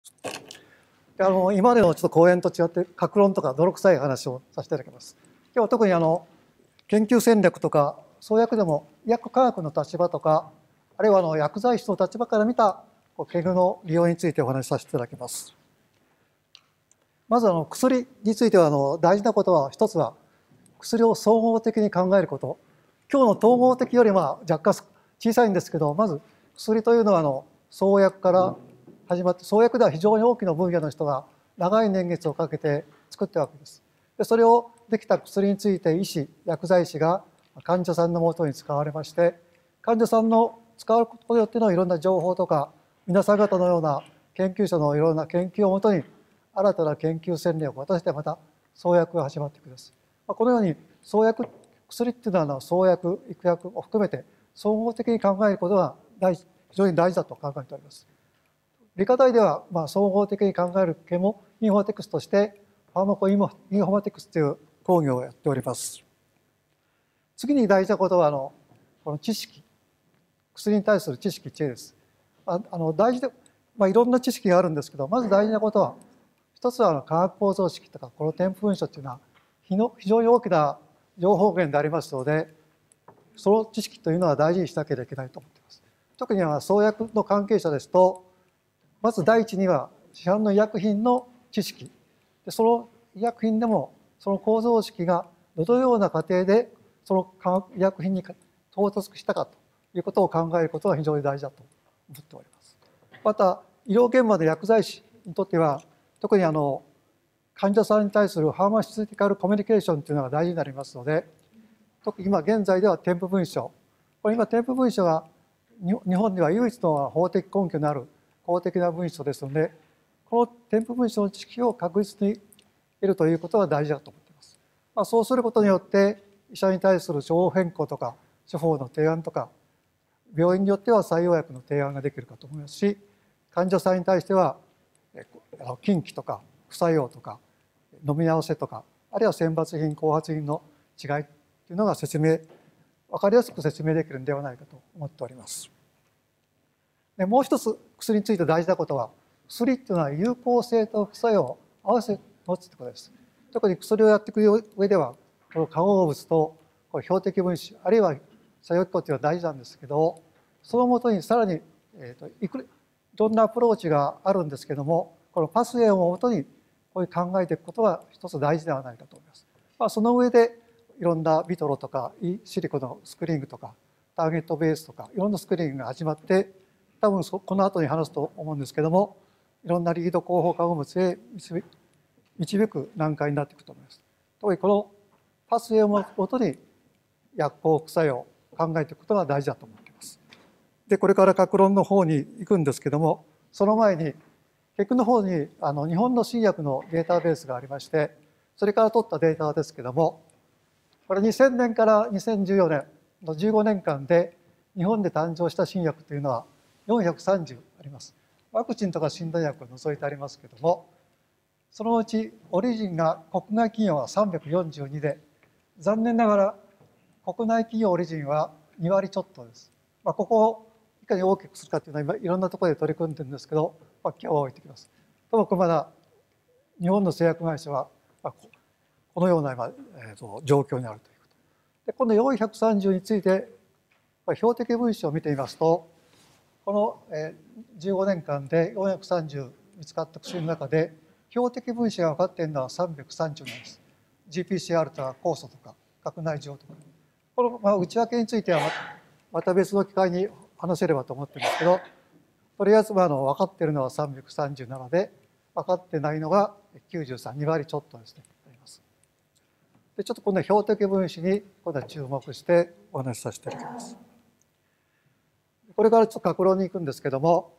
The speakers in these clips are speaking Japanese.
で今までのちょっと講演と違って各論とか泥臭い話をさせていただきます。今日は特に研究戦略とか創薬でも医薬科学の立場とかあるいは薬剤師の立場から見たケグの利用についてお話しさせていただきます。まず薬については大事なことは一つは薬を総合的に考えること。今日の統合的よりは若干小さいんですけど、まず薬というのは創薬から始まって、創薬では非常に大きな分野の人が長い年月をかけて作ったわけです。でそれをできた薬について医師、薬剤師が患者さんのもとに使われまして、患者さんの使うことによってのいろんな情報とか、皆さん方のような研究者のいろんな研究をもとに新たな研究戦略を渡してまた創薬が始まっていくんです。このように創薬、薬っていうのは創薬、医薬を含めて総合的に考えることが非常に大事だと考えております。理科大では総合的に考える系もインフォマティクスとしてファーマコインフォマティクスという講義をやっております。次に大事なことはこの知識、薬に対する知識、知恵です。大事で、いろんな知識があるんですけど、まず大事なことは一つは化学構造式とかこの添付文書というのは非常に大きな情報源でありますので、その知識というのは大事にしなければいけないと思っています。特に創薬の関係者ですと、まず第一には市販の医薬品の知識で、その医薬品でもその構造式がどのような過程でその医薬品に到達したかということを考えることが非常に大事だと思っております。また医療現場の薬剤師にとっては特に患者さんに対するファーマシュティカルコミュニケーションというのが大事になりますので、特に今現在では添付文書、これ今添付文書が日本では唯一の法的根拠のある公的な文書ですので、この添付文書の知識を確実に得るということが大事だと思っています。そうすることによって医者に対する処方変更とか処方の提案とか、病院によっては採用薬の提案ができるかと思いますし、患者さんに対しては禁忌とか副作用とか飲み合わせとか、あるいは選抜品後発品の違いというのが分かりやすく説明できるのではないかと思っております。でもう一つ薬について大事なことは、薬っていうのは有効性と副作用を合わせ持つということです。特に薬をやっていく上ではこの化合物とこの標的分子あるいは作用機構というのは大事なんですけど、そのもとにさらにいろんなアプローチがあるんですけども、このパスウェイをもとにこういう考えていくことが一つ大事ではないかと思います。その上でいろんなビトロとかシリコのスクリーニングとかターゲットベースとかいろんなスクリーニングが始まって、多分この後に話すと思うんですけども、いろんなリード候補化合物へ導く段階になっていくと思います。特にこのパスウェイをもとに薬効副作用を考えていくことが大事だと思っています。でこれから各論の方に行くんですけども、その前に結局の方に日本の新薬のデータベースがありまして、それから取ったデータですけども、これ2000年から2014年の15年間で日本で誕生した新薬というのは430あります。ワクチンとか診断薬を除いてありますけども、そのうちオリジンが国内企業は342で、残念ながら国内企業オリジンは2割ちょっとです。ここをいかに大きくするかというのは今いろんなところで取り組んでるんですけど、今日は置いてきます。ともかくまだ日本の製薬会社はこのような今、状況にあるということで、この430について標的分子を見てみますと、この15年間で430見つかった薬の中で標的分子が分かっているのは330なんです。GPCR とか酵素とか核内状とか、この内訳についてはまた別の機会に話せればと思ってるんですけど、とりあえず分かっているのは337で、分かってないのが93、2割ちょっとですね、あります。でちょっとこの標的分子に今度は注目してお話しさせていただきます。これからちょっと各論に行くんですけども、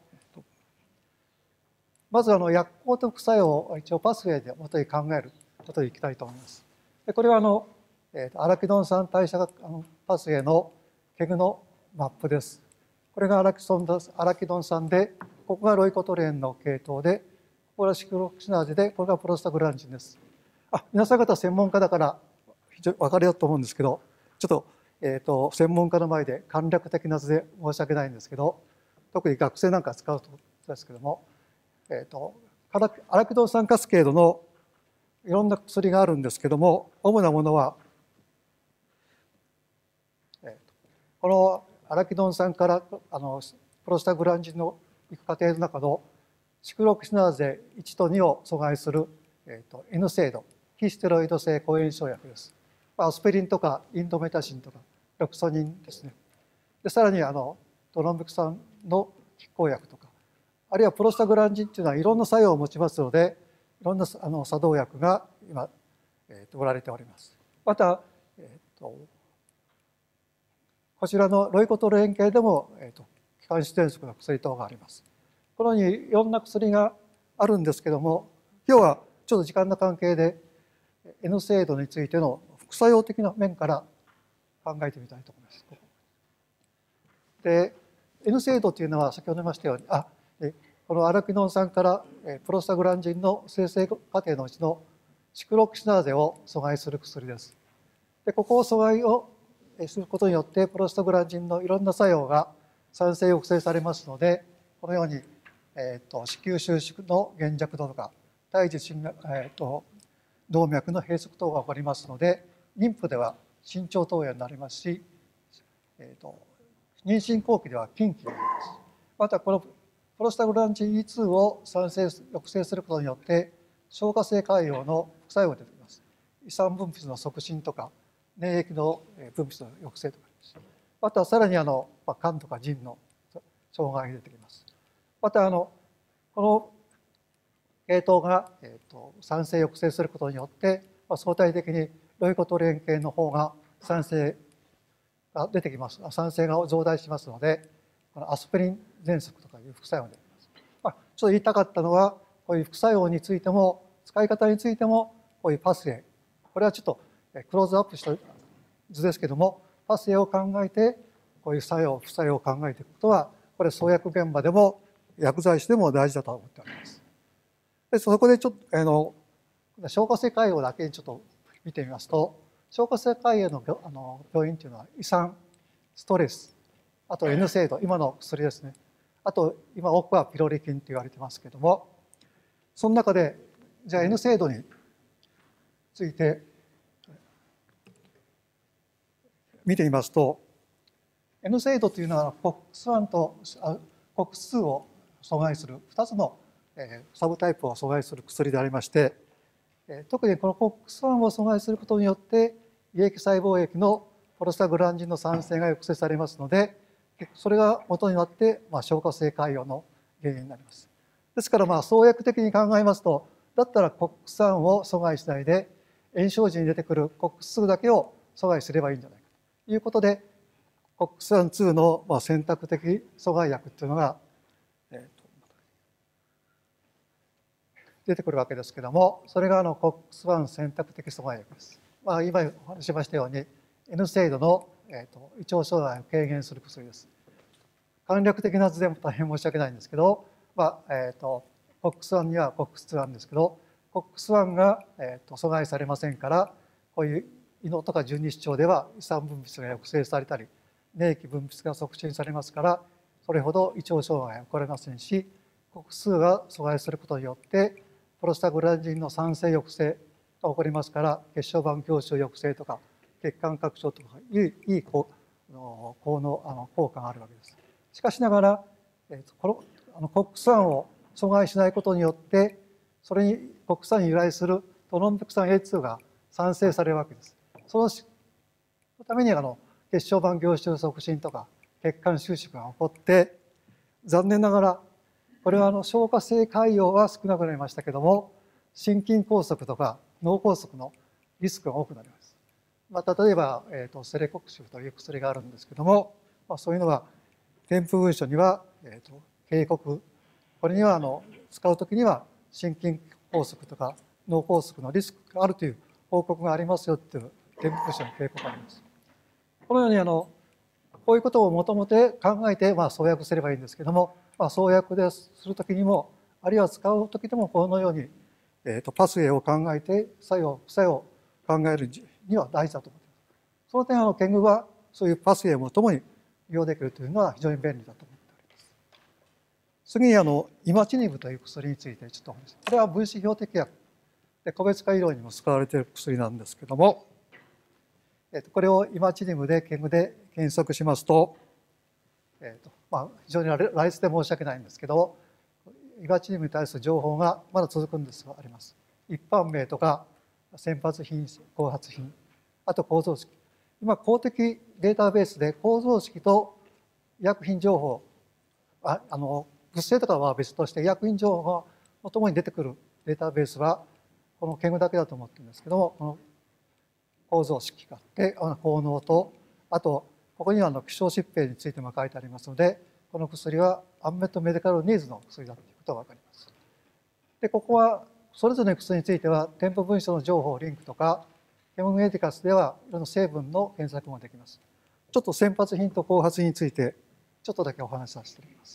まず薬効と副作用を一応パスウェイで元に考えることにいきたいと思います。でこれはアラキドン酸代謝パスウェイのケグのマップです。これがアラキドン酸で、ここがロイコトレーンの系統で、ここがシクロキシナーゼで、これがプロスタグランジンです。皆さん方専門家だから非常に分かりやすいと思うんですけど、ちょっと専門家の前で簡略的な図で申し訳ないんですけど、特に学生なんか使うとですけども、 アラキドン酸カスケードのいろんな薬があるんですけども、主なものは、このアラキドン酸からプロスタグランジンの行く過程の中のシクロキシナーゼ1と2を阻害する、N 制度、非ステロイド性抗炎症薬です。アスペリンとかインドメタシンとかロキソニンですね。でさらにドロンビク酸の拮抗薬とか、あるいはプロスタグランジンというのはいろんな作用を持ちますので、いろんな作動薬が今、売られております。また、こちらのロイコトル塩系でも、気管支喘息の薬等があります。このようにいろんな薬があるんですけども、今日はちょっと時間の関係で N 制度についての副作用的な面から考えてみたいと思います。で N 制度というのは先ほど言いましたようにこのアラキドン酸からプロスタグランジンの生成過程のうちのシクロキシナーゼを阻害する薬です。でここを阻害をすることによってプロスタグランジンのいろんな作用が産生抑制されますので、このように、子宮収縮の減弱度とか胎児動脈の閉塞等が起こりますので、妊婦では身長投与になりますし、妊娠後期では禁忌になります。またこのプロスタグランジン E2 を産生抑制することによって消化性潰瘍の副作用が出てきます。胃酸分泌の促進とか粘液の分泌の抑制とかです。またさらに肝とか腎の障害が出てきます。またこの系統が産生抑制することによって相対的にロイコトリエン系の方が産生が出てきます。産生が増大しますので、アスピリン喘息とかいう副作用が出てきます。ちょっと言いたかったのは、こういう副作用についても使い方についてもこういうパスウェイ、これはちょっとクローズアップした図ですけども、パスウェイを考えてこういう作用副作用を考えていくことは、これ創薬現場でも薬剤師でも大事だと思っております。でそこでちょっと消化性潰瘍だけにちょっと見てみますと、消化性潰瘍の病院というのは胃酸、ストレス、あと N 制度、今の薬ですね、あと今多くはピロリ菌と言われてますけども、その中でじゃあ N 制度について見てみますと、N 制度というのは COX1 と COX2 を阻害する2つのサブタイプを阻害する薬でありまして、特にこの COX1 を阻害することによって胃液細胞液のプロスタグランジンの産生が抑制されますので、それが元になって消化性潰瘍の原因になります。ですから創薬的に考えますと、だったら COX1 を阻害しないで炎症時に出てくる COX2 だけを阻害すればいいんじゃないかということで、COX1-2 の選択的阻害薬というのが出てくるわけですけれども、それがCOX1 選択的阻害薬です。今お話ししましたように N 制度の胃腸障害を軽減する薬です。簡略的な図でも大変申し訳ないんですけど、COX1 には COX2 なんですけど、COX1 が阻害されませんから、こういう胃のとか十二指腸では胃酸分泌が抑制されたり粘液分泌が促進されますから、それほど胃腸障害は起こりませんし、COX2 が阻害することによってプロスタグランジンの産生抑制が起こりますから、血小板凝集抑制とか血管拡張とかいい効果があるわけです。しかしながら、COX1 を阻害しないことによって、それにCOX1に由来するトロンビク酸 A2 が産生されるわけです。そのために血小板凝集促進とか血管収縮が起こって、残念ながらこれは消化性潰瘍は少なくなりましたけども、心筋梗塞とか脳梗塞のリスクが多くなります。例えば、セレコクシブという薬があるんですけども、そういうのは添付文書には、警告、これには使うときには心筋梗塞とか脳梗塞のリスクがあるという報告がありますよという添付文書の警告があります。このようにこういうことを求めて考えて創薬すればいいんですけども、創薬でするときにも、あるいは使うときでもこのように、パスウェイを考えて作用副作用を考えるには大事だと思います。その点研究はそういうパスウェイもともに利用できるというのは非常に便利だと思っております。 次にイマチニブという薬についてちょっとお話します。これは分子標的薬で個別化医療にも使われている薬なんですけども、これをイマチニブでケグで検索しますと、非常に羅列で申し訳ないんですけど、イマチニブに対する情報がまだ続くんですがあります。一般名とか先発品、後発品、あと構造式。今公的データベースで構造式と医薬品情報、物性とかは別として医薬品情報がまともに出てくるデータベースはこのケグだけだと思ってるんですけども、この構造式があって効能と、あとここには希少疾病についても書いてありますので、この薬はアンメットメディカルニーズの薬だということが分かります。でここはそれぞれの薬については添付文書の情報リンクとかケムメディカスではいろんな成分の検索もできます。ちょっと先発品と後発品についてちょっとだけお話しさせていただきます。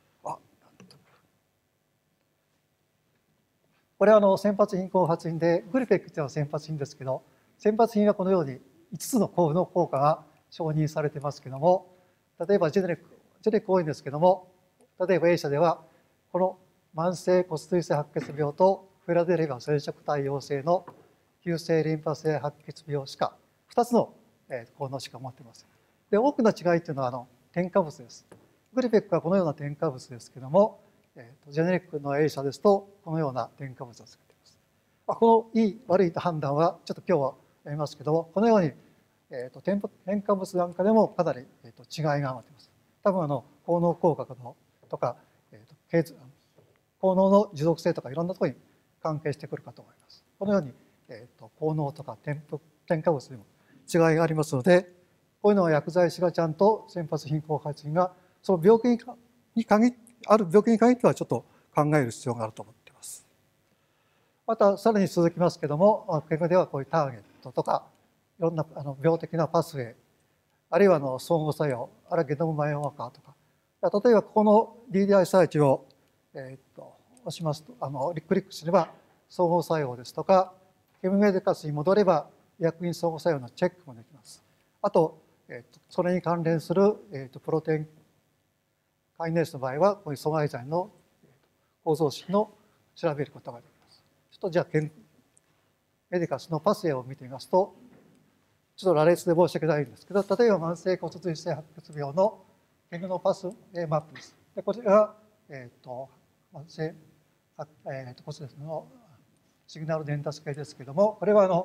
これは先発品後発品でグリペックというのは先発品ですけど、先発品はこのように5つのの効果が承認されてますけども、例えばジェネリック多いんですけども、例えば A 社ではこの慢性骨髄性白血病とフェラデリバ染色体陽性の急性リンパ性白血病しか2つの効能しか持っていません。で多くの違いというのは添加物です。グリペックはこのような添加物ですけども、ジェネリックの A 社ですとこのような添加物を使っています。このいい悪いと判断はちょっと今日はやりますけども、このように添加物なんかでもかなり違いが持っています。多分効能効果とか効能の持続性とかいろんなところに関係してくるかと思います。このように効能とか添加物にも違いがありますので、こういうのは薬剤師がちゃんと先発品後発品がその病気にある病気に限ってはちょっと考える必要があると思っています。またさらに続きますけども、ケグではこういうターゲットとかいろんな病的なパスウェイ、あるいは相互作用、あるいはゲノムバイオマーカーとか、例えばここの DDI サーチを押しますとクリックすれば相互作用ですとか、ケムメディカスに戻れば医薬品相互作用のチェックもできます。あと、それに関連するプロテインカイネースの場合はこういう阻害剤の構造式の調べることができます。ちょっとじゃあメディカスのパスウェイを見てみますと、ちょっと羅列で申し訳ないんですけど、例えば慢性骨髄性白血病のケグのパスウェイマップです。でこちらが慢性骨髄のシグナル伝達系ですけれども、これは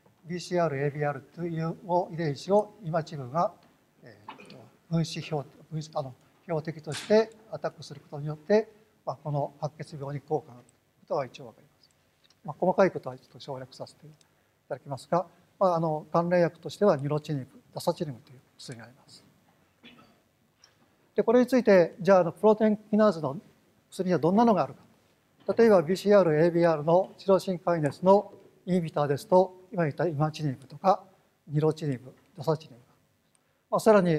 BCR、ABR という遺伝子をイマチブが分子標的としてアタックすることによって、この白血病に効果があることは一応分かります。細かいことはちょっと省略させていただきますが、関連薬としてはニロチニブ、ダサチニブという薬があります。でこれについてじゃあプロテインキナーズの薬にはどんなのがあるか。例えば BCR、ABR のチロシンカイネスのインヒビターですと、今言ったイマチニブとかニロチニブ、ダサチニブ、さらに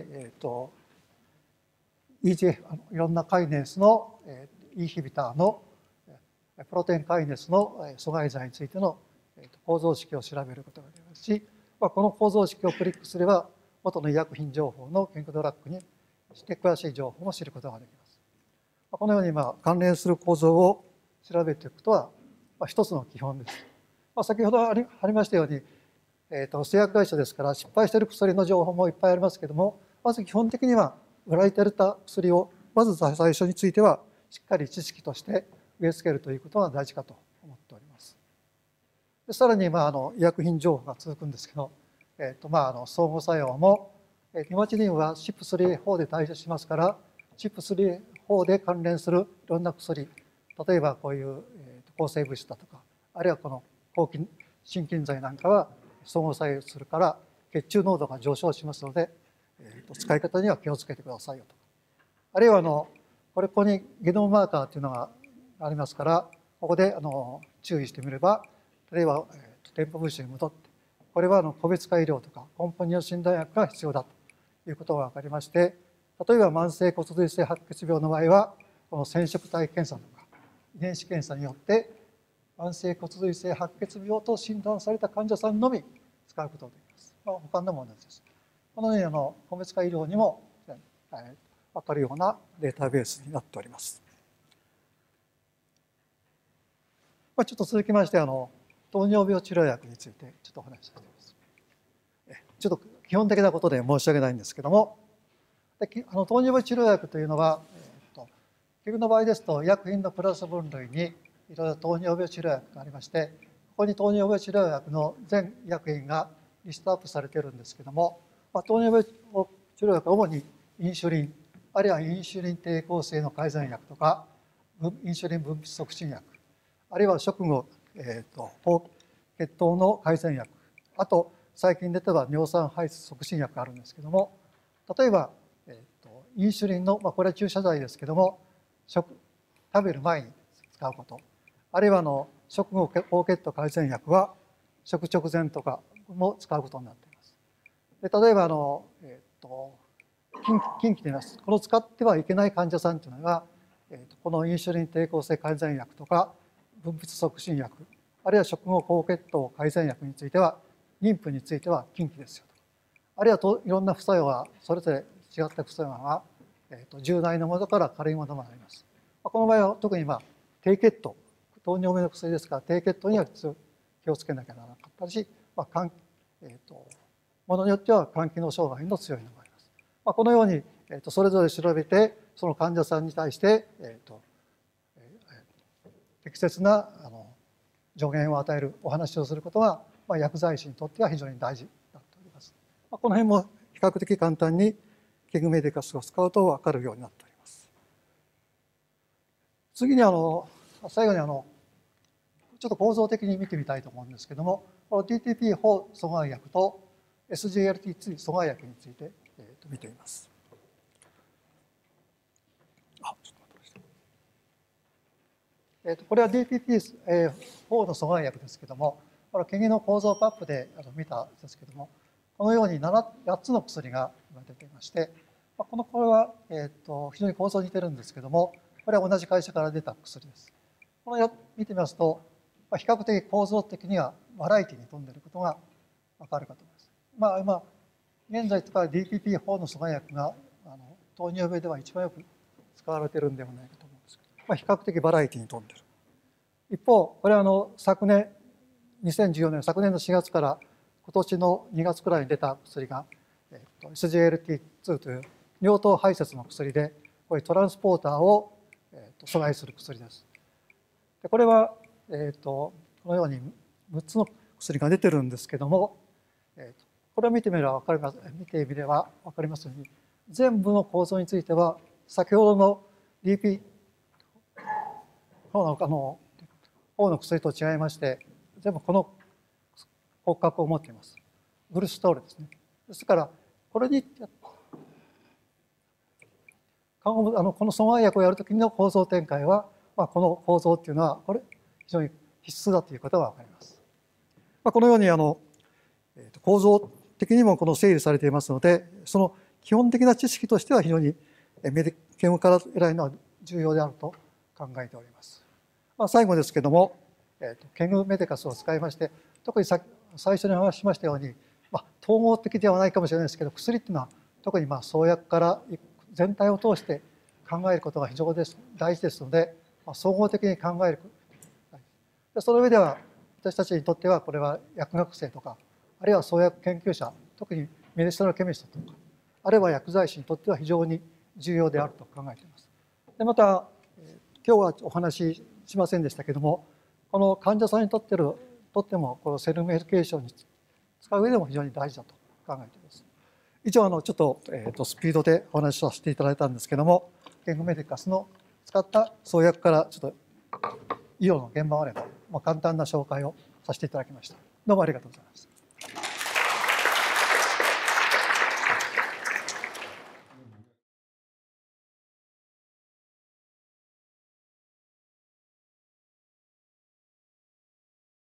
EGF いろんなカイネスのインヒビターのプロテインカイネスの阻害剤についての構造式を調べることができますし、この構造式をクリックすれば元の医薬品情報の健康ドラッグにして詳しい情報も知ることができます。このように関連する構造を調べていくことは一つの基本です。先ほどありましたように、製薬会社ですから失敗している薬の情報もいっぱいありますけれども、まず基本的には売られていた薬をまず最初についてはしっかり知識として植え付けるということが大事かと思っております。でさらに医薬品情報が続くんですけど、相互作用もイマチニブは CYP3A4 で代謝しますから CYP3A4 で関連するいろんな薬、例えばこういう抗生物質だとか、あるいはこの抗心筋剤なんかは相互作用するから血中濃度が上昇しますので、使い方には気をつけてくださいよとか、あるいはここにゲノムマーカーというのがありますから、ここで注意してみれば、例えば添付文書に戻って、これは個別化医療とか根本による診断薬が必要だということが分かりまして、例えば慢性骨髄性白血病の場合はこの染色体検査とか遺伝子検査によって慢性骨髄性白血病と診断された患者さんのみ使うことができます。他のも同じです。このように個別化医療にも分かるようなデータベースになっております。 ちょっと続きまして糖尿病治療薬についてちょっとお話ししています。ちょっと基本的なことで申し訳ないんですけども、糖尿病治療薬というのは、結の場合ですと医薬品のプラス分類にいろいろ糖尿病治療薬がありまして、ここに糖尿病治療薬の全医薬品がリストアップされているんですけども、糖尿病治療薬は主にインシュリン、あるいはインシュリン抵抗性の改善薬とか、インシュリン分泌促進薬、あるいは食後、血糖の改善薬、あと最近出ては尿酸排出促進薬があるんですけども、例えば、インシュリンの、これは注射剤ですけども、食べる前に使うこと、あるいは食後高血糖改善薬は食直前とかも使うことになっています。で例えば近畿でなすこの使ってはいけない患者さんというのは、このインシュリン抵抗性改善薬とか分泌促進薬、あるいは食後高血糖改善薬については妊婦については禁忌ですよと、あるいはいろんな副作用はそれぞれ違った副作用が重大なものから軽いものもあります。この場合は特に低血糖、糖尿病の薬ですから低血糖には気をつけなきゃならなかったし、ものによっては肝機能障害の強いのもあります。このようにそれぞれ調べてその患者さんに対して適切な助言を与えるお話をすることが薬剤師にとっては非常に大事になっております。この辺も比較的簡単にケグメディカスを使うと分かるようになっております。次に最後にちょっと構造的に見てみたいと思うんですけども、この DTP4 阻害薬と SGLT2 阻害薬について見てみます。これは DTP4 の阻害薬ですけども、これはケギの構造パップで見たんですけども、このように8つの薬が出ていまして、これは非常に構造に似てるんですけども、これは同じ会社から出た薬です。この見てみますと、比較的構造的にはバラエティに富んでいることが分かるかと思います。現在使う DPP4 の阻害薬が糖尿病では一番よく使われているんではないかと思うんですけど、比較的バラエティに富んでいる。一方、これは2014年、昨年の4月から今年の2月くらいに出た薬が、SGLT2 という尿糖排泄の薬で、これトランスポーターを阻害する薬です。でこれは、このように6つの薬が出てるんですけども、これを見てみれば分かりますように、全部の構造については先ほどの DP4 の薬と違いまして、全部この骨格を持っています。グルストールですね。ですからこれにこの阻害薬をやるときの構造展開は、この構造っていうのはこれ非常に必須だということが分かります。このように構造的にもこの整理されていますので、その基本的な知識としては非常にケムから偉いのは重要であると考えております。最後ですけども、ケグメディカスを使いまして、特に最初にお話ししましたように、統合的ではないかもしれないですけど、薬っていうのは特に創薬から全体を通して考えることが非常に大事ですので、総合的に考える。その上では私たちにとってはこれは薬学生とか、あるいは創薬研究者、特にメディシナルケミストとか、あるいは薬剤師にとっては非常に重要であると考えています。でまた今日はお話ししませんでしたけども、この患者さんにとってもこのセルメディケーションに使う上でも非常に大事だと考えています。以上ちょっとスピードでお話しさせていただいたんですけども、ケグメディカスの使った創薬からちょっと医療の現場までの簡単な紹介をさせていただきました。どうもありがとうございます。